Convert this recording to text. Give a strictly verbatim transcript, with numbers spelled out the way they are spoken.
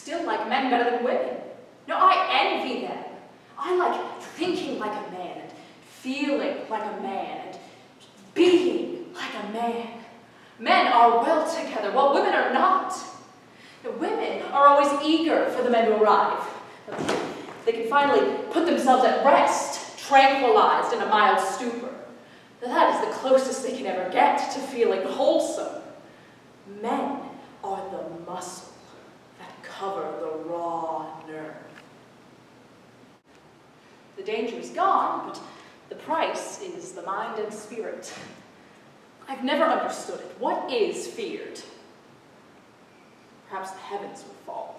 still like men better than women. No, I envy them. I like thinking like a man, and feeling like a man, and being like a man. Men are well together, while women are not. The women are always eager for the men to arrive. They can finally put themselves at rest, tranquilized in a mild stupor. That is the closest they can ever get to feeling wholesome. Men are the muscle that cover the raw nerve. The danger is gone, but the price is the mind and spirit. I've never understood it. What is feared? Perhaps the heavens will fall.